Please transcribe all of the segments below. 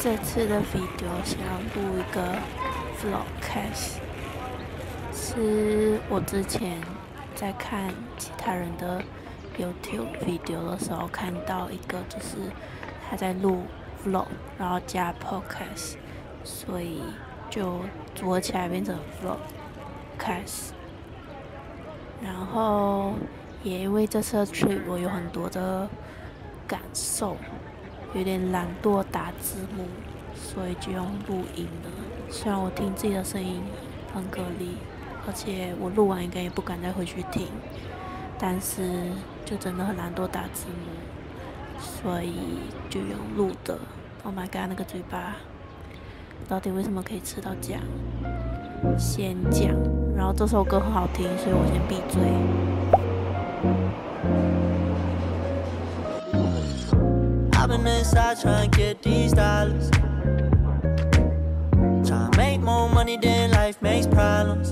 这次的 video 想要录一个 vlogcast，是我之前在看其他人的 YouTube video 的时候看到一个，就是他在录 vlog，然后加 podcast，所以就组合起来变成 vlogcast。然后也因为这次的 trip 我有很多的感受，有点懒惰打字幕，所以就用录音了。虽然我听自己的声音很给力，而且我录完应该也不敢再回去听，但是就真的很懒惰打字幕，所以就用录的。Oh my god， 那个嘴巴到底为什么可以吃到这样？先讲，然后这首歌很好听，所以我先闭嘴。 I've been inside trying to get these dollars. Trying to make more money than life makes problems.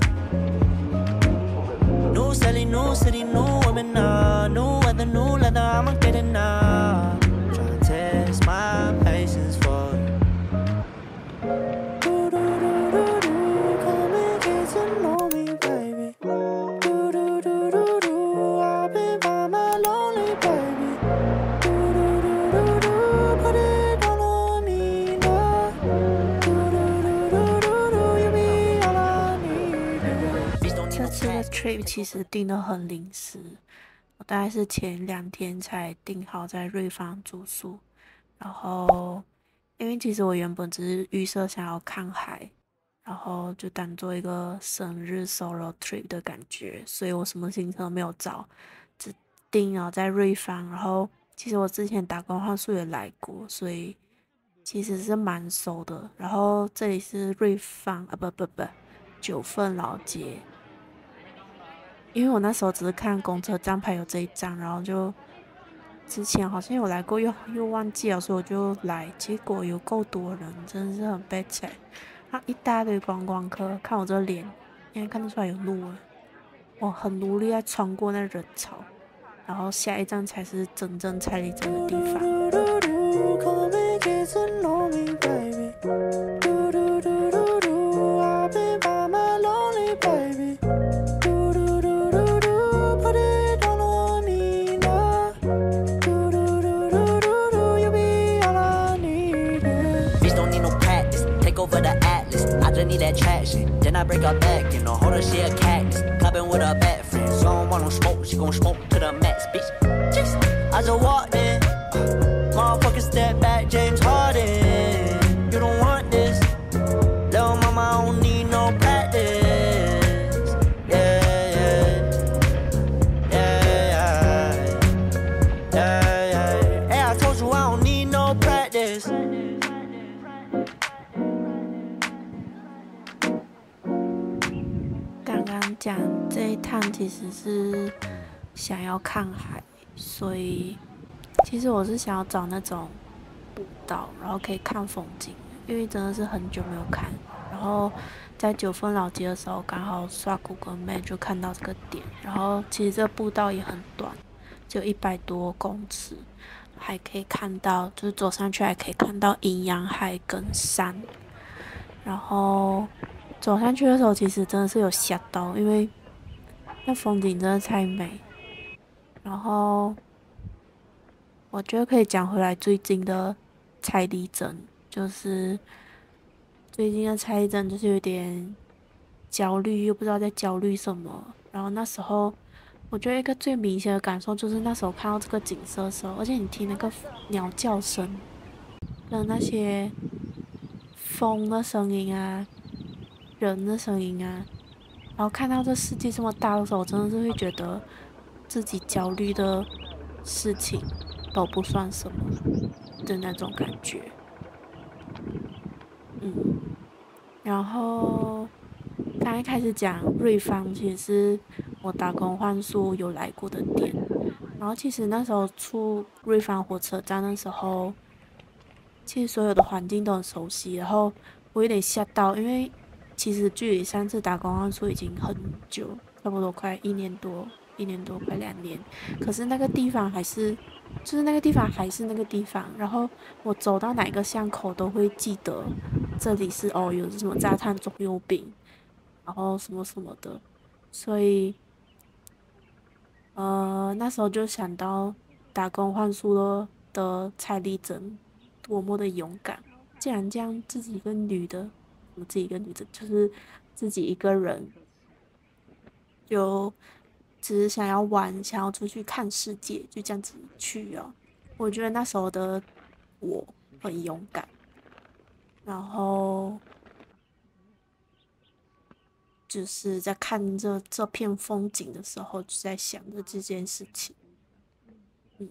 New city, new women now. New weather, new leather, I'ma get it now. Trying to test my patience for it. Come and get to know me, baby. I've been by my lonely baby. Put it all on me now. You be all I need. 这次的 trip 其实定得很临时，我大概是前2天才订好在瑞芳住宿，然后因为其实我原本只是预设想要看海，然后就当做一个生日 solo trip 的感觉，所以我什么行程都没有找，只订了在瑞芳。然后其实我之前打工换宿也来过，所以其实是蛮熟的。然后这里是瑞芳啊，不，九份老街。因为我那时候只是看公车站牌有这一站，然后就之前好像有来过，又忘记了，所以我就来，结果有够多人，真的是很悲惨。一大堆观光客，看我这脸，应该看得出来有路了。我很努力在穿过那人潮，然后下一站才是真正蔡丽珍的地方。 Come and get to know me, baby. I've been by my lonely baby. Put it all on me now. You be all I need. Bitch don't need no practice. Take over the atlas. I just need that traction. Then I break her back, you know, hold her, she a cactus. Clubbing with her bad friends. So I don't want no smoke, she gon' smoke to the max, bitch. Just, I just walked in. Motherfucker step back, James Harden. You don't want this. Little mama, I don't need no practice. Yeah. Hey, I told you I don't need no practice. 刚刚讲这一趟其实是想要看海，所以其实我是想要找那种步道，然后可以看风景，因为真的是很久没有看。然后在九份老街的时候，刚好刷 Google Map 就看到这个点，然后其实这个步道也很短，就100多公尺，还可以看到，就是走上去还可以看到阴阳海跟山。然后走上去的时候，其实真的是有吓到，因为那风景真的太美。然后我觉得可以讲回来最近的蔡丽珍，就是最近的蔡丽珍就是有点焦虑，又不知道在焦虑什么。然后那时候我觉得一个最明显的感受就是那时候看到这个景色的时候，而且你听那个鸟叫声跟那些风的声音啊，人的声音啊，然后看到这世界这么大的时候，我真的是会觉得自己焦虑的事情都不算什么的那种感觉。然后刚一开始讲瑞芳，其实是我打工换宿有来过的店。然后其实那时候出瑞芳火车站的时候，其实所有的环境都很熟悉，然后我有点吓到，因为其实距离上次打工换宿已经很久，差不多快1年多 1年多快2年，可是那个地方还是，就是那个地方还是那个地方。然后我走到哪个巷口都会记得这里是有什么炸炭葱油饼，然后什么什么的，所以那时候就想到打工换宿的蔡丽珍多么的勇敢，竟然这样自己一个女的，我自己一个女的，就是自己一个人就只是想要玩，想要出去看世界，就这样子去啊。我觉得那时候的我很勇敢，然后就是在看这片风景的时候，就在想着这件事情。嗯，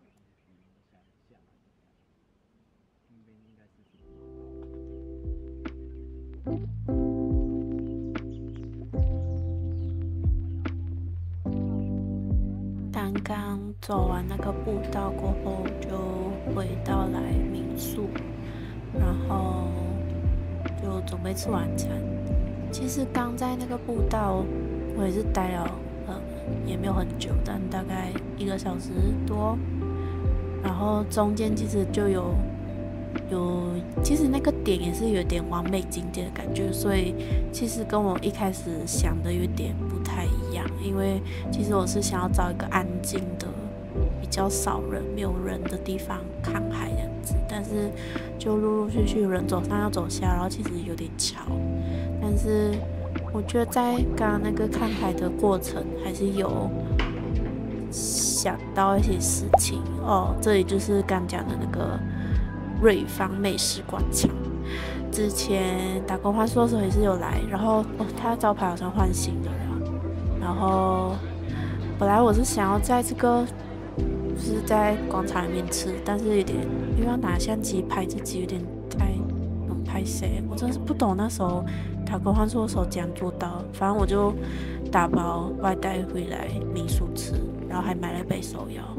刚刚走完那个步道过后，就回到来民宿，然后就准备吃晚餐。其实刚在那个步道，我也是待了也没有很久，但大概1个小时多。然后中间其实就其实那个点也是有点完美景点的感觉，所以其实跟我一开始想的有点不太一样，因为其实我是想要找一个安静的、比较少人、没有人的地方看海这样子，但是就陆陆续续有人走上要走下，然后其实有点吵，但是我觉得在刚刚那个看海的过程，还是有想到一些事情这里就是刚讲的那个瑞芳美食广场，之前打工换宿的时候也是有来，然后他招牌好像换新的了，然后本来我是想要在这个就是在广场里面吃，但是有点因为要拿相机拍自己有点太拍谁，我真的是不懂那时候打工换宿的时候怎样做到，反正我就打包外带回来民宿吃，然后还买了杯手摇。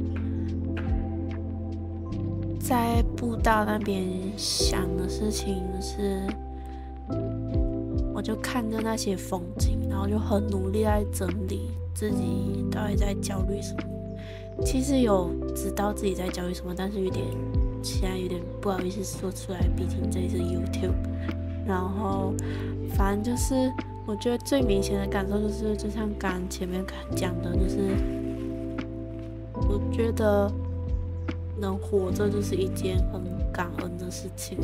在步道那边想的事情是，我就看着那些风景，然后就很努力在整理自己到底在焦虑什么。其实有知道自己在焦虑什么，但是现在有点不好意思说出来，毕竟这里是 YouTube。然后反正就是我觉得最明显的感受就是，就像刚前面讲的，就是我觉得能活着就是一件很感恩的事情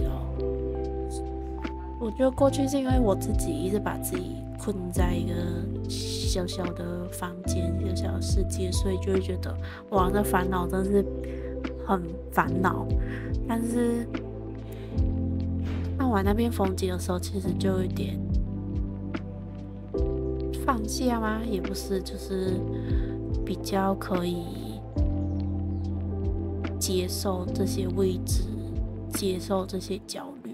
我觉得过去是因为我自己一直把自己困在一个小小的房间、小小的世界，所以就会觉得哇，这烦恼真是很烦恼。但是看完那片风景的时候，其实就有点放下吗？也不是，就是比较可以接受这些未知，接受这些焦虑。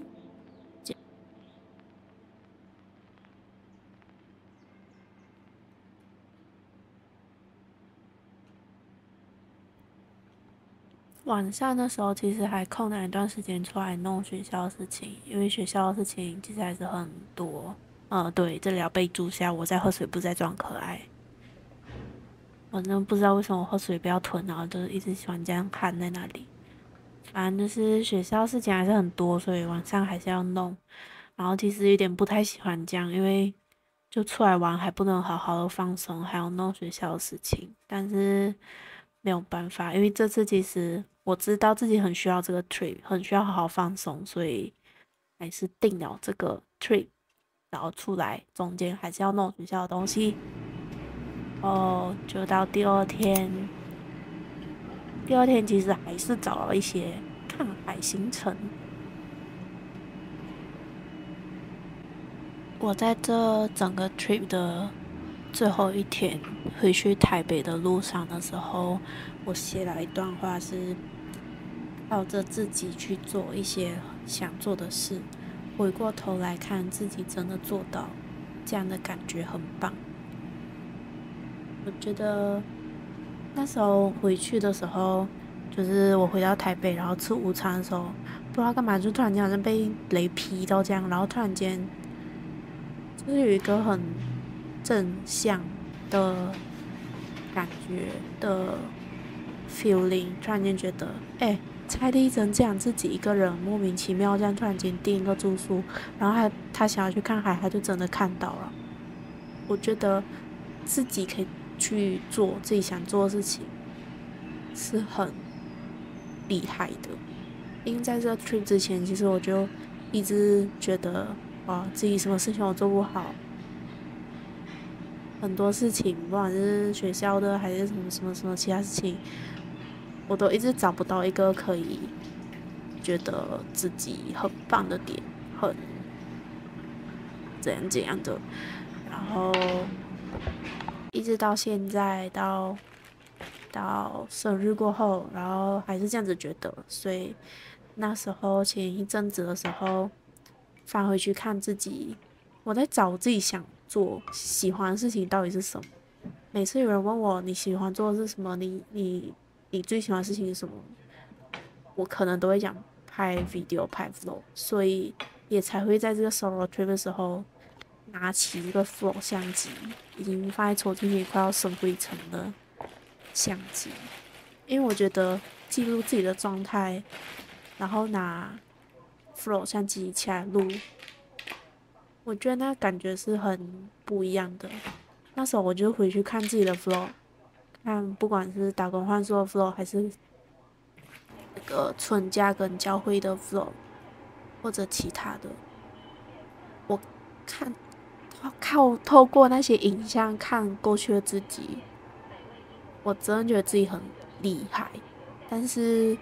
晚上的时候，其实还空了一段时间出来弄学校的事情，因为学校的事情其实还是很多。对，这里要备注下，我在喝水，不在装可爱。我真的不知道为什么我喝水不要吞，然后就是一直喜欢这样看在那里。反正就是学校事情还是很多，所以晚上还是要弄。然后其实有点不太喜欢这样，因为就出来玩还不能好好的放松，还要弄学校的事情。但是没有办法，因为这次其实我知道自己很需要这个 trip， 很需要好好放松，所以还是定了这个 trip， 然后出来中间还是要弄学校的东西。就到第二天，其实还是找了一些看海行程。我在这整个 trip 的最后一天回去台北的路上的时候，我写了一段话，是靠着自己去做一些想做的事，回过头来看自己真的做到，这样的感觉很棒。我觉得那时候回去的时候，就是我回到台北，然后吃午餐的时候，不知道干嘛，就突然间好像被雷劈到这样，然后突然间就是有一个很正向的感觉的 feeling，突然间觉得，蔡丽珍这样自己一个人莫名其妙这样突然间订一个住宿，然后他想要去看海，他就真的看到了。我觉得自己可以去做自己想做的事情，是很厉害的。因为在这个 trip 之前，其实我就一直觉得，自己什么事情我做不好，很多事情，不管是学校的还是什么什么什么其他事情，我都一直找不到一个可以觉得自己很棒的点，很怎样怎样的，然后一直到现在到生日过后，然后还是这样子觉得，所以那时候前一阵子的时候，翻回去看自己，我在找我自己想做喜欢的事情到底是什么。每次有人问我你喜欢做的是什么，你最喜欢的事情是什么，我可能都会讲拍 video 拍 vlog，所以也才会在这个 solo trip 的时候拿起一个 vlog 相机，已经放在抽屉里快要生灰尘的相机，因为我觉得记录自己的状态，然后拿 vlog 相机起来录，我觉得那感觉是很不一样的。那时候我就回去看自己的 vlog， 看不管是打工换宿的 vlog， 还是那个春假跟教会的 vlog， 或者其他的，我看透过那些影像看过去的自己，我真的觉得自己很厉害。但是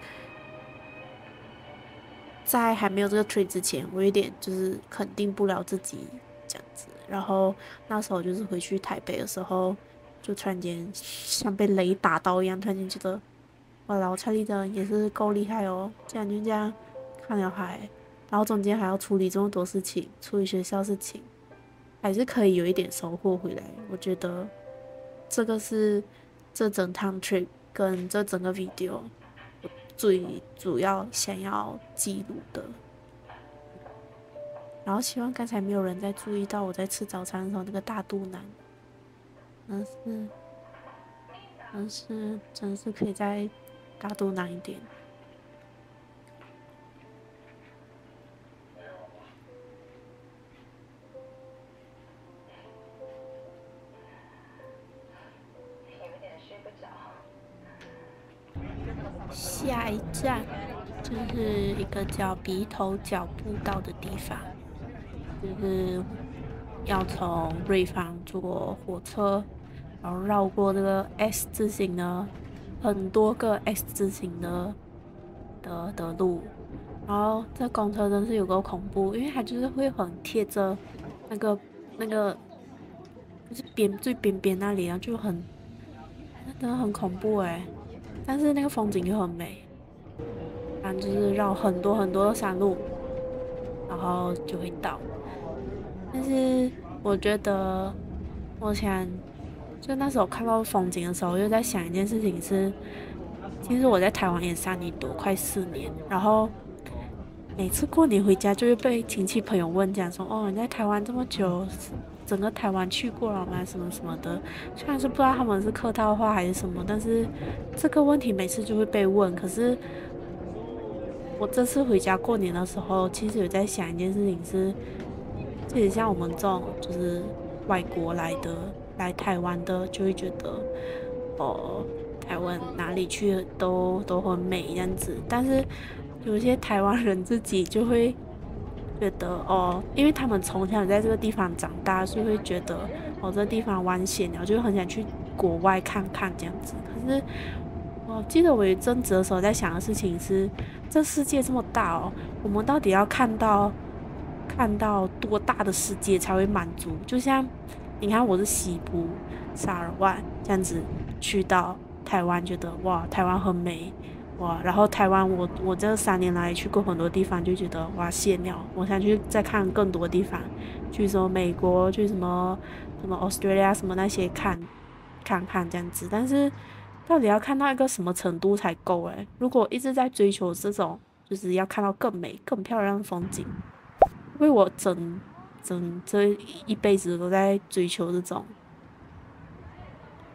在还没有这个 trip 之前，我有点就是肯定不了自己这样子。然后那时候就是回去台北的时候，就突然间像被雷打到一样，突然间觉得，哇，老蔡丽的也是够厉害哦，竟然就这样看了海，然后中间还要处理这么多事情，处理学校事情，还是可以有一点收获回来。我觉得这个是这整趟 trip 跟这整个 video 最主要想要记录的。然后希望刚才没有人在注意到我在吃早餐的时候那个大肚腩，真是可以再大肚腩一点。下一站就是一个叫鼻头角步道的地方，就是要从瑞芳坐火车，然后绕过这个 S 字形的很多个 S 字形的路，然后这公车真是有够恐怖，因为它就是会很贴着那个就是最边边那里，然后就真的很恐怖诶。但是那个风景又很美，反正就是绕很多很多的山路，然后就会到。但是我觉得，我想就那时候看到风景的时候，又在想一件事情是，其实我在台湾也3年多，快4年，然后每次过年回家就会被亲戚朋友问，讲说，哦，你在台湾这么久，整个台湾去过了吗？什么什么的。虽然是不知道他们是客套话还是什么，但是这个问题每次就会被问。可是我这次回家过年的时候，其实有在想一件事情是，其实像我们这种就是外国来台湾的，就会觉得，台湾哪里去都很美这样子。但是有些台湾人自己就会觉得因为他们从小在这个地方长大，所以会觉得这个地方危险，然后就很想去国外看看这样子。可是我记得我有一阵子的时候在想的事情是，这世界这么大我们到底要看到多大的世界才会满足？就像你看我是西部沙尔万这样子去到台湾，觉得哇台湾很美。哇，然后台湾我这3年来去过很多地方，就觉得哇谢鸟，我想去再看更多地方，去什么美国，去什么 Australia 什么那些看这样子。但是到底要看到一个什么程度才够诶？如果一直在追求这种，就是要看到更美更漂亮的风景，因为我这一辈子都在追求这种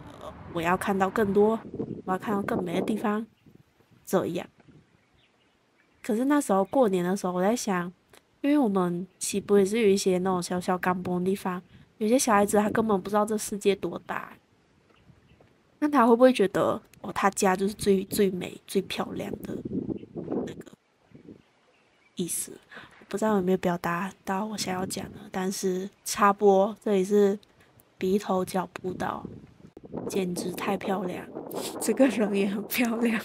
我要看到更多，我要看到更美的地方，这样。可是那时候过年的时候，我在想，因为我们西部也是有一些那种小小干崩的地方，有些小孩子他根本不知道这世界多大，那他会不会觉得哦，他家就是最美、最漂亮的那个意思？我不知道有没有表达到我想要讲的，但是插播，这里是鼻头脚步道，简直太漂亮，这个人也很漂亮。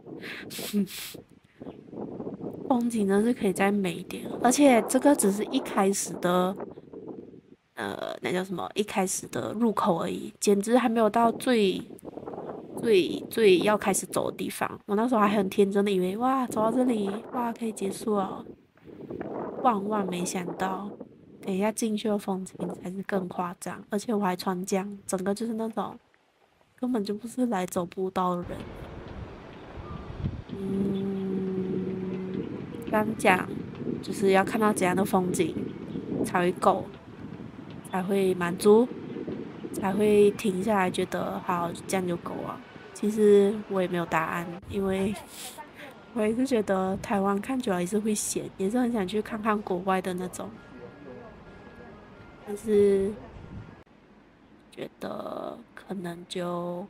风景真是可以再美一点，而且这个只是一开始的，那叫什么？一开始的入口而已，简直还没有到最要开始走的地方。我那时候还很天真的以为，哇，走到这里，哇，可以结束了。万万没想到，等一下进去的风景才是更夸张，而且我还穿这样，整个就是那种根本就不是来走步道的人。刚讲就是要看到怎样的风景才会够，才会满足，才会停下来觉得好，这样就够了。其实我也没有答案，因为我也是觉得台湾看久了也是会闲，也是很想去看看国外的那种，但是觉得可能就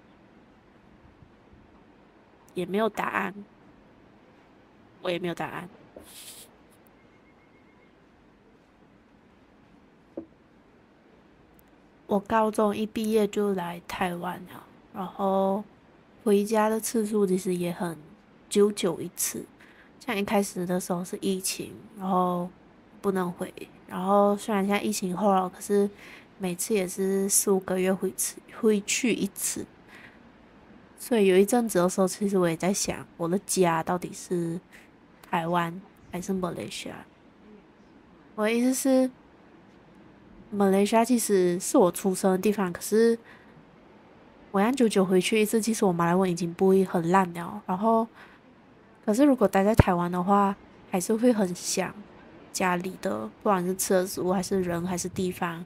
也没有答案，我也没有答案。我高中一毕业就来台湾了，然后回家的次数其实也很久一次。像一开始的时候是疫情，然后不能回，然后虽然现在疫情后了，可是每次也是4、5个月回去一次。所以有一阵子的时候，其实我也在想，我的家到底是台湾还是马来西亚？我的意思是，马来西亚其实是我出生的地方，可是我要久久回去一次，其实我马来文已经不会很烂了。然后，可是如果待在台湾的话，还是会很想家里的，不管是吃的食物，还是人，还是地方，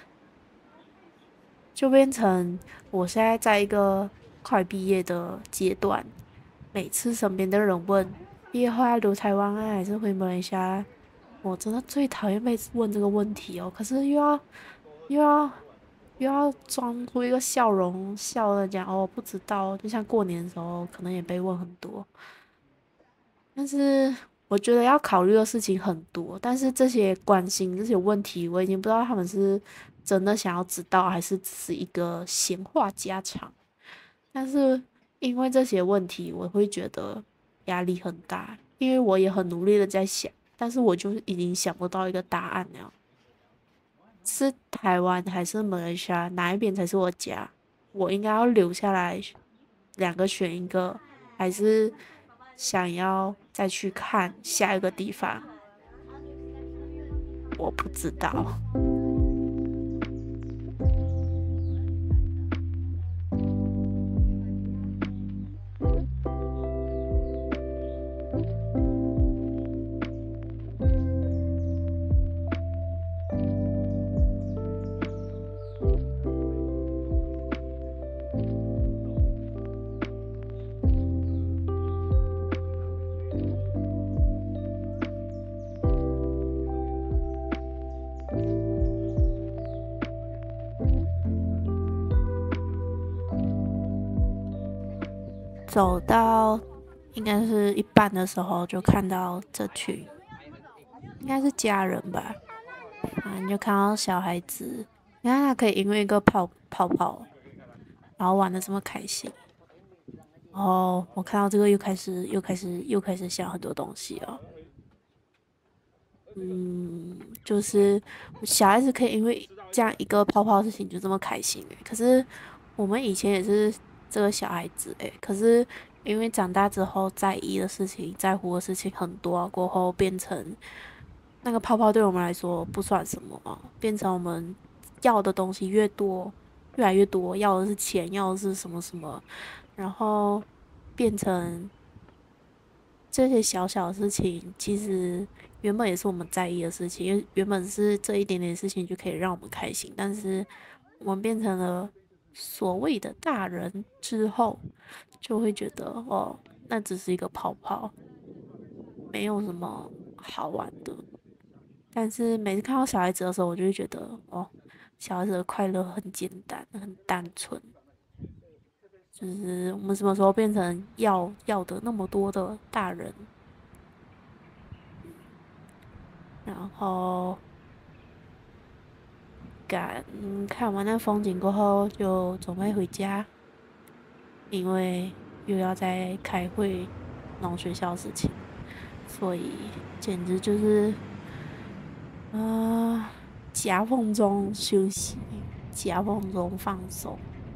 就变成我现在在一个快毕业的阶段。每次身边的人问毕业后要留台湾啊，还是回马来西亚，我真的最讨厌每次问这个问题哦。可是又要又要装出一个笑容，笑着讲哦，不知道。就像过年的时候，可能也被问很多，但是我觉得要考虑的事情很多，但是这些关心这些问题，我已经不知道他们是真的想要知道，还是只是一个闲话家常。但是因为这些问题，我会觉得压力很大，因为我也很努力的在想，但是我就已经想不到一个答案了。是台湾还是马来西亚，哪一边才是我家？我应该要留下来，两个选一个，还是想要再去看下一个地方？我不知道。走到应该是一半的时候，就看到这群应该是家人吧，你就看到小孩子，你看他可以因为一个泡泡，然后玩的这么开心。然后我看到这个又开始想很多东西了。就是小孩子可以因为这样一个泡泡的事情就这么开心可是我们以前也是这个小孩子可是因为长大之后在意的事情、在乎的事情很多过后，变成那个泡泡对我们来说不算什么嘛，变成我们要的东西越多，越来越多，要的是钱，要的是什么什么，然后变成这些小小的事情，其实原本也是我们在意的事情，原本是这一点点事情就可以让我们开心，但是我们变成了所谓的大人之后，就会觉得哦，那只是一个泡泡，没有什么好玩的。但是每次看到小孩子的时候，我就会觉得哦，小孩子的快乐很简单，很单纯。就是我们什么时候变成要的那么多的大人？然后看完那风景过后，就准备回家，因为又要再开会弄学校事情，所以简直就是夹缝中休息，夹缝中放松。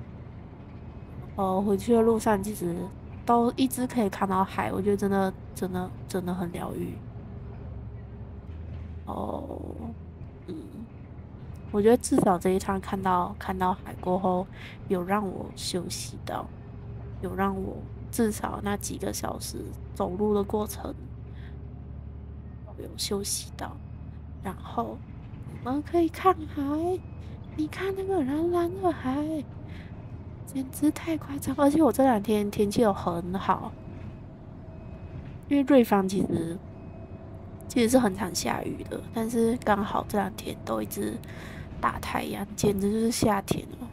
回去的路上其实都一直可以看到海，我觉得真的很疗愈。哦，嗯，我觉得至少这一趟看到海过后，有让我休息到，有让我至少那几个小时走路的过程有休息到，然后我们可以看海，你看那个蓝蓝的海，简直太夸张！而且我这两天天气又很好，因为瑞芳其实是很常下雨的，但是刚好这两天都一直大太阳，简直就是夏天了。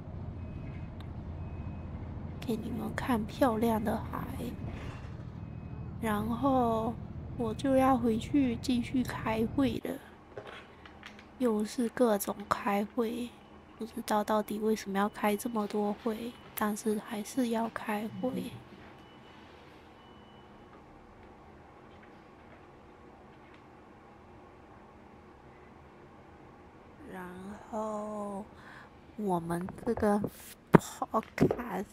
给你们看漂亮的海，然后我就要回去继续开会了，又是各种开会，不知道到底为什么要开这么多会，但是还是要开会。然后我们这个 podcast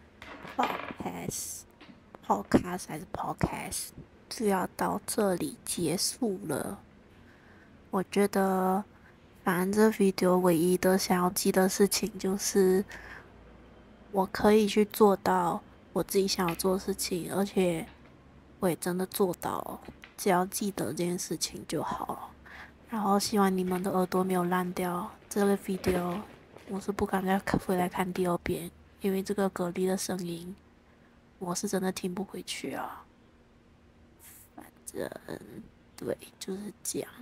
还是 podcast 就要到这里结束了。我觉得，反正这 video 唯一的想要记的事情就是，我可以去做到我自己想要做的事情，而且我也真的做到了，只要记得这件事情就好。然后希望你们的耳朵没有烂掉。这个 video 我是不敢再回来看第二遍，因为这个蛤蜊的声音，我是真的听不回去啊。反正对，就是这样。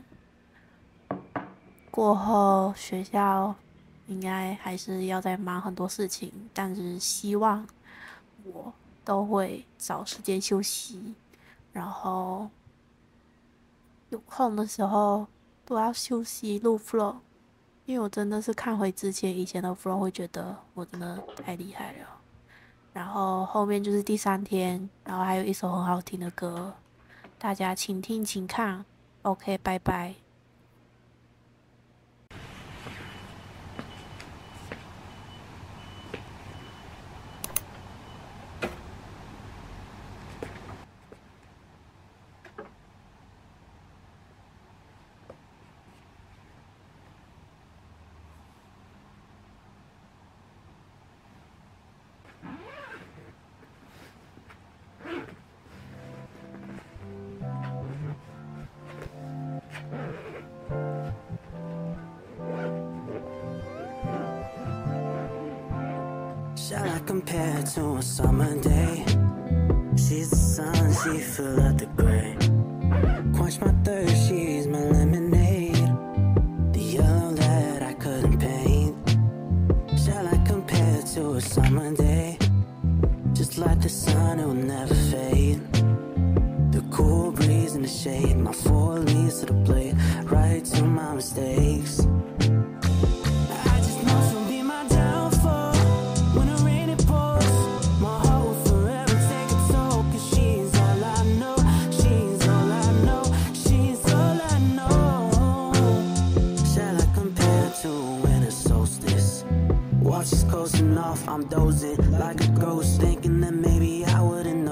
过后学校应该还是要再忙很多事情，但是希望我都会找时间休息，然后有空的时候都要休息录 vlog，因为我真的是看回之前以前的 vlog 会觉得我真的太厉害了。然后后面就是第3天，然后还有一首很好听的歌，大家请听请看。OK， 拜拜。 Shall I compare to a summer day? She's the sun, she fill up the gray. Quench my thirst, she's my lemonade. The yellow that I couldn't paint. Shall I compare to a summer day? Just like the sun, it will never fade. The cool breeze in the shade, my 4 leaves to the blade. Right to my mistakes. I just know she'll be my downfall. When the rain it pours, my heart will forever take a toll. 'Cause she's all I know, she's all I know, she's all I know. Shall I compare to a winter solstice? Watch us coasting off, I'm dozing like a ghost, thinking that maybe I wouldn't